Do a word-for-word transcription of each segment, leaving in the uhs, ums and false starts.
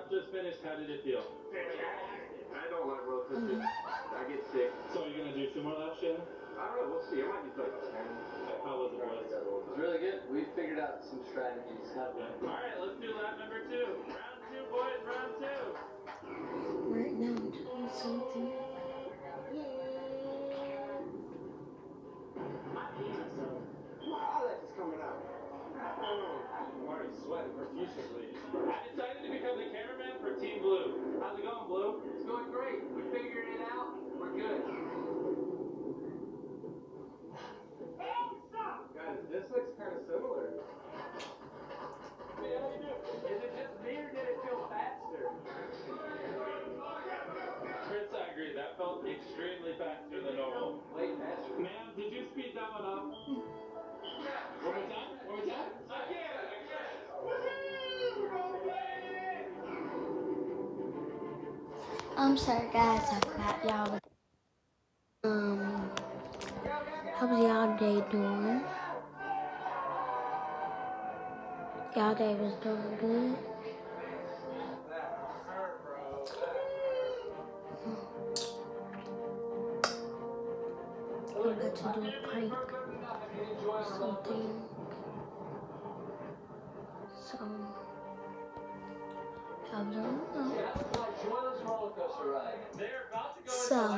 lap just finished. How did it feel? I don't like roller coasters. I get sick. So are you gonna do two more laps, Shannon? I don't know. We'll see. I might do like ten. How was it, boys? It's really good. We figured out some strategies. Okay. All right, let's do lap number two. Round two, boys. Round two. Right now, I'm doing something. Wow, that's just coming out. I'm already sweating profusely. I decided to become the cameraman for Team Blue. How's it going, Blue? It's going great. We figured it out. We're good. Guys, this looks kind of similar. Is it just me or did it feel faster? Chris, I agree. That felt extremely faster than normal. Way faster. Ma'am, did you speed that one up? One more time? One more time? Again, again. I'm sorry, guys. I forgot y'all. Um, how's y'all day doing? Y'all day was doing good. I'm about to do a prank or something. So, I don't know. So,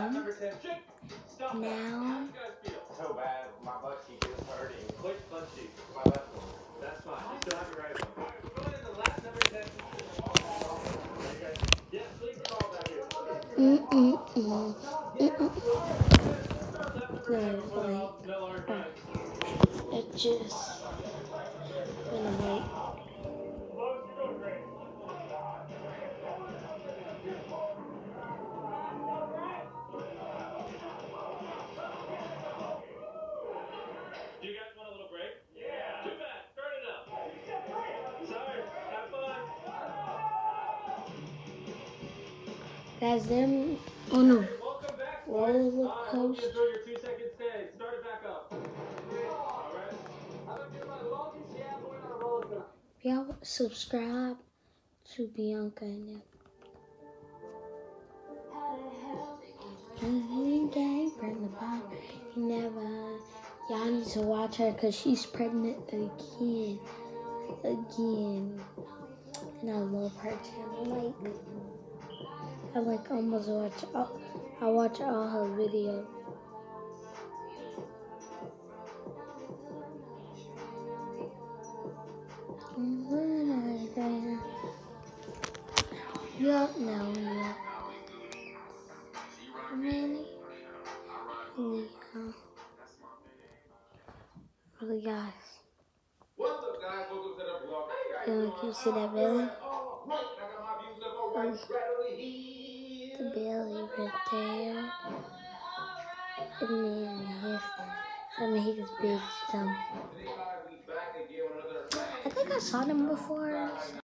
now, So bad, my butt cheek is hurting. Which butt cheek? My left one. That's fine. You still have your right one. All right, we're going into lap number ten. Yeah, please call that here. mm mm mm mm mm. No, wait. No alarm time. It just gonna wait. Do you guys want a little break? Yeah. Too bad. Start it up. Sorry. Have fun. Guys, them on a Welcome back, roller boys. Uh, I hope you coaster. enjoy your two second stay. Start it back up. All right. Y'all subscribe to Bianca and them. Gang from the bottom. You never. Y'all need to watch her because she's pregnant again. Again. And I love her channel. Like, I like almost watch all, I watch all her videos. Yup, no, yeah. Really? Yeah. Really, guys. What's up, guys? Welcome to the vlog. Can you see that belly? Right The belly right there. And then his, I mean, his big stomach. I think I saw them before.